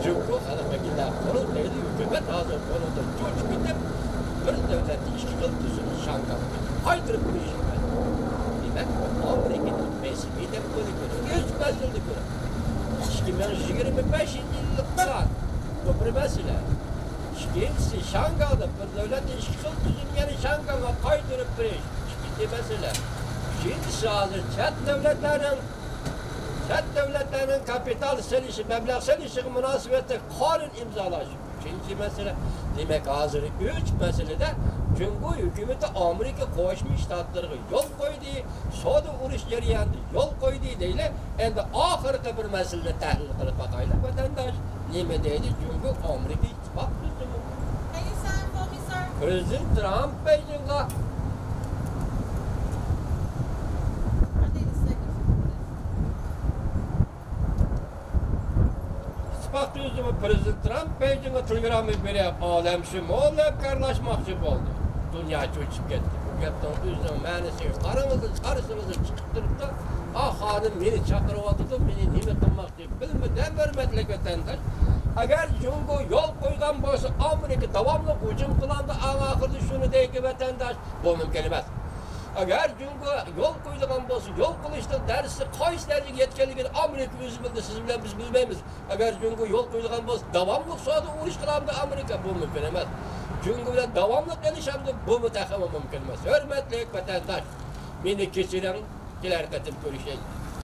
Çünkü hanımefendiler kurultaydı, hükümet hazır kurulda çocuk gidip bir devletin işçi kıltısını şankalı kaydırıp bir işe geldi. Demek o Amerika'nın mesibi de bunu görür. Hiç mesele görür. 2025 yıllıkta bu bir mesele. İkincisi Şangal'da bir devletin işçi kıltısını yani Şangal'a kaydırıp bir iş. İkinci mesele. İkincisi hazır Çet devletlerinin kapital selişi, meblağ selişi münasebette kanun imzalaşı. İkinci mesele. Demek hazır üç meselede çünkü hükümeti Amerika koşmuş ştatları yol koydu, soda uruş jarayanda yol koydu değil. Endi ahırkı bir mesele tahlil kılıp bakayla vatandaş nime deydi çünkü Amerika ittifak tutumu. Prezident Trump Beijing'e Baktığımızda Prezident Trump Beijing'e telegramı verip alem şumolep karlaşmakçı oldu. Dünya çöküp gitti. Bu gaptan üzüm manisi karısınızı çıkıp da hanım beni çakırıp beni nime kılmak diye bilmeden vermetlik vatandaş. Eğer Cumhur yol koygan bolsa Amerika devamlı hücum kılandı ahırda şunu deyip vatandaş bu mümkün emas. Eğer Cumhur yol koyulgan bolsa yol kılışta dersi qaysi darajaga yetganligini Amerika o'zi bildi, siz bilan biz bilmaymiz. Eğer Cumhur yol koyulgan bolsa davomli soda urush qilamdi Amerika bu mümkün emas. Cumhur bilan davomli qilishimdi bu mutaxammim mümkün emas. Hurmatli vatandosh, meni kechiring, kelar qatim ko'rishaylik.